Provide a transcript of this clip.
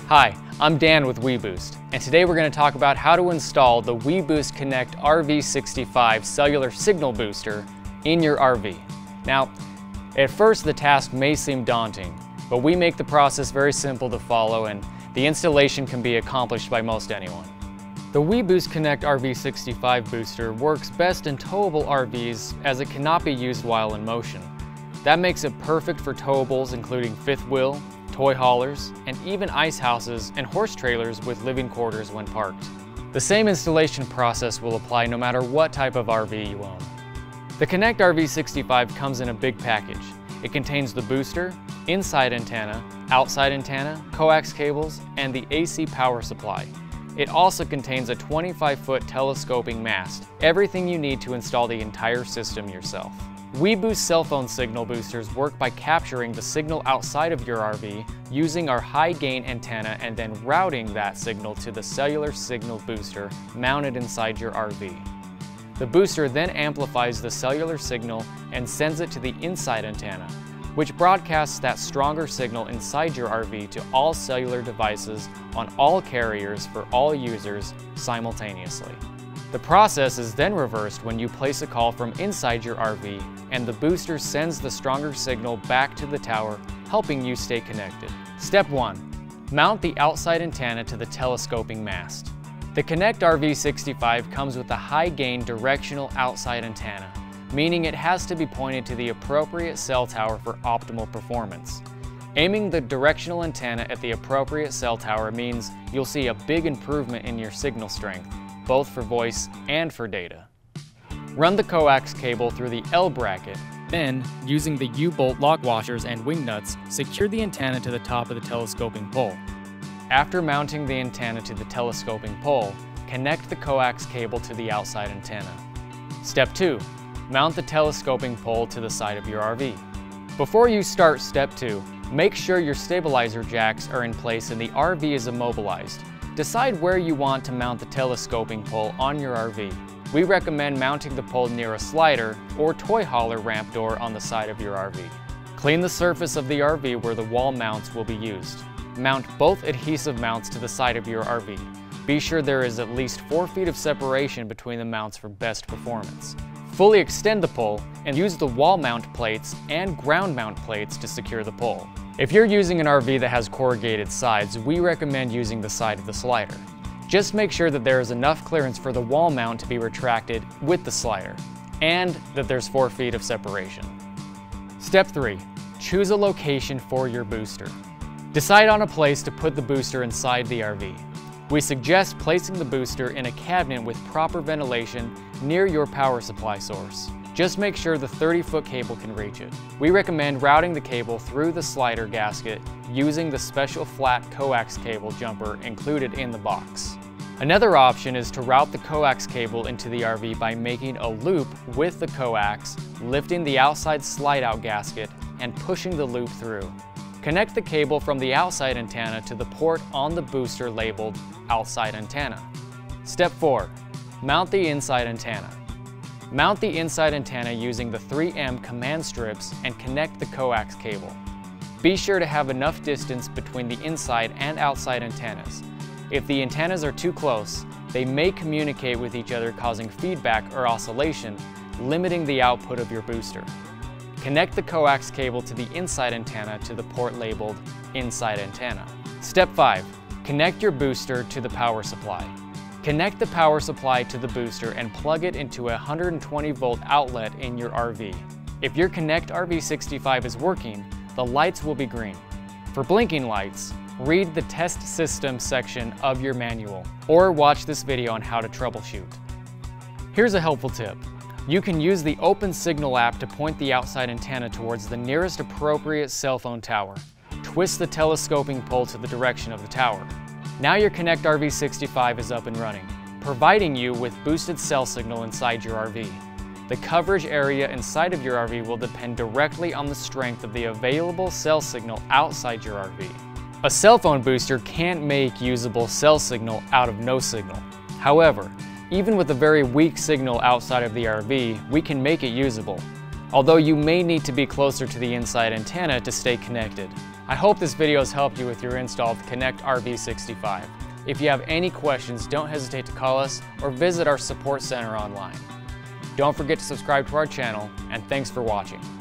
Hi, I'm Dan with weBoost, and today we're going to talk about how to install the weBoost Connect RV65 cellular signal booster in your RV. Now, at first the task may seem daunting, but we make the process very simple to follow and the installation can be accomplished by most anyone. The weBoost Connect RV65 booster works best in towable RVs as it cannot be used while in motion. That makes it perfect for towables including fifth wheel, toy haulers, and even ice houses and horse trailers with living quarters when parked. The same installation process will apply no matter what type of RV you own. The Connect RV65 comes in a big package. It contains the booster, inside antenna, outside antenna, coax cables, and the AC power supply. It also contains a 25-foot telescoping mast, everything you need to install the entire system yourself. weBoost cell phone signal boosters work by capturing the signal outside of your RV using our high-gain antenna and then routing that signal to the cellular signal booster mounted inside your RV. The booster then amplifies the cellular signal and sends it to the inside antenna, which broadcasts that stronger signal inside your RV to all cellular devices on all carriers for all users simultaneously. The process is then reversed when you place a call from inside your RV and the booster sends the stronger signal back to the tower, helping you stay connected. Step 1. Mount the outside antenna to the telescoping mast. The Connect RV65 comes with a high-gain directional outside antenna, meaning it has to be pointed to the appropriate cell tower for optimal performance. Aiming the directional antenna at the appropriate cell tower means you'll see a big improvement in your signal strength, both for voice and for data. Run the coax cable through the L bracket, then, using the U-bolt lock washers and wing nuts, secure the antenna to the top of the telescoping pole. After mounting the antenna to the telescoping pole, connect the coax cable to the outside antenna. Step 2. Mount the telescoping pole to the side of your RV. Before you start Step 2, make sure your stabilizer jacks are in place and the RV is immobilized. Decide where you want to mount the telescoping pole on your RV. We recommend mounting the pole near a slider or toy hauler ramp door on the side of your RV. Clean the surface of the RV where the wall mounts will be used. Mount both adhesive mounts to the side of your RV. Be sure there is at least 4 feet of separation between the mounts for best performance. Fully extend the pole and use the wall mount plates and ground mount plates to secure the pole. If you're using an RV that has corrugated sides, we recommend using the side of the slider. Just make sure that there is enough clearance for the wall mount to be retracted with the slider, and that there's 4 feet of separation. Step 3. Choose a location for your booster. Decide on a place to put the booster inside the RV. We suggest placing the booster in a cabinet with proper ventilation near your power supply source. Just make sure the 30-foot cable can reach it. We recommend routing the cable through the slider gasket using the special flat coax cable jumper included in the box. Another option is to route the coax cable into the RV by making a loop with the coax, lifting the outside slide-out gasket, and pushing the loop through. Connect the cable from the outside antenna to the port on the booster labeled outside antenna. Step 4. Mount the inside antenna. Mount the inside antenna using the 3M command strips and connect the coax cable. Be sure to have enough distance between the inside and outside antennas. If the antennas are too close, they may communicate with each other causing feedback or oscillation, limiting the output of your booster. Connect the coax cable to the inside antenna to the port labeled inside antenna. Step 5. Connect your booster to the power supply. Connect the power supply to the booster and plug it into a 120-volt outlet in your RV. If your Connect RV65 is working, the lights will be green. For blinking lights, read the Test System section of your manual or watch this video on how to troubleshoot. Here's a helpful tip. You can use the Open Signal app to point the outside antenna towards the nearest appropriate cell phone tower. Twist the telescoping pole to the direction of the tower. Now your Connect RV65 is up and running, providing you with boosted cell signal inside your RV. The coverage area inside of your RV will depend directly on the strength of the available cell signal outside your RV. A cell phone booster can't make usable cell signal out of no signal. However, even with a very weak signal outside of the RV, we can make it usable. although you may need to be closer to the inside antenna to stay connected. I hope this video has helped you with your install of the Connect RV65. If you have any questions, don't hesitate to call us or visit our support center online. Don't forget to subscribe to our channel, and thanks for watching.